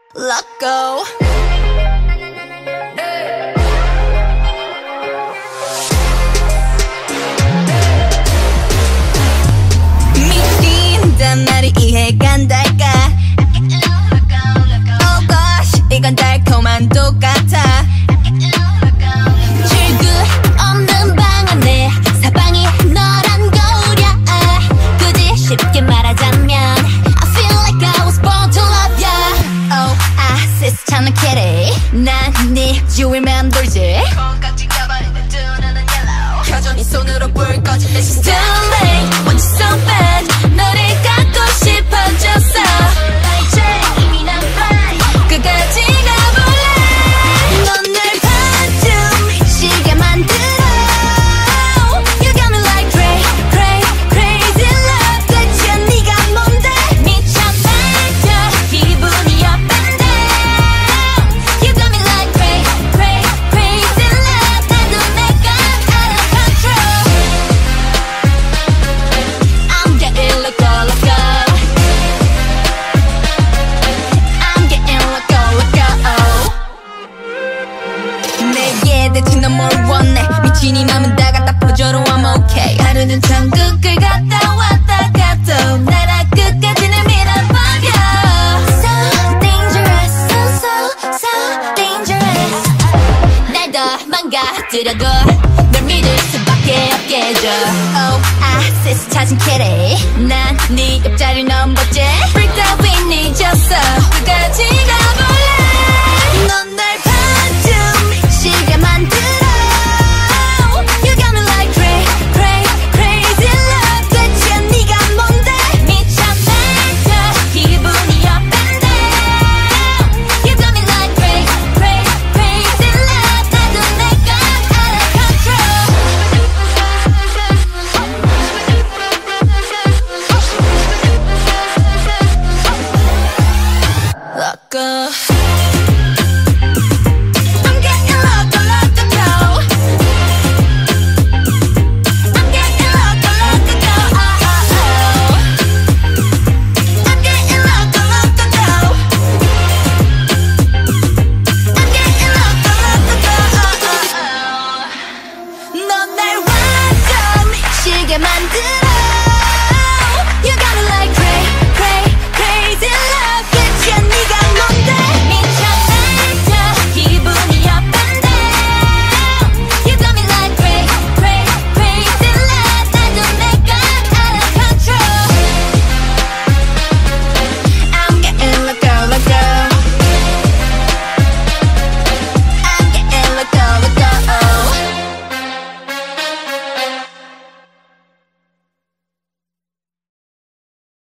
Loco. 미친단 말이 이해가 안 될까? Oh gosh, 이건 달콤한 똑같아. 출구 없는 방 안에 사방이 너란 거울이야. 굳이 쉽게 말하자면 I feel like I was born to love ya. Oh, 아시스찬은 캐리. 난 네 주위를 맴돌지. 콩깍지 가발인데 두 눈은 yellow. 여전히 손으로 불 꺼진 내 시스템. Too late, want you so bad. 너를 갖고 싶어졌어. 이제 이미 난 fly. 끝까지 가볼래. 넌 날 봐도 미치게 만들어. You got me like crazy love. 대체 네가 뭔데? 미쳐 날려 기분이 up and down. You got me like crazy love. 나도 내가 out of control. I'm getting loco. I'm getting loco. 내게 대체 넌 뭘 원해? 미친 이 맘은 다 갖다 퍼줘로 I'm okay. 하루는 천국을 갔다 왔다 가도 나라 끝까지는 밀어버려. So dangerous, so dangerous. 날 더 망가뜨려도 널 믿을 수밖에 없게 해줘. Oh, 아시스 찾은 캐리. 난 네 옆자리를 넘봤지. Freak out with me, just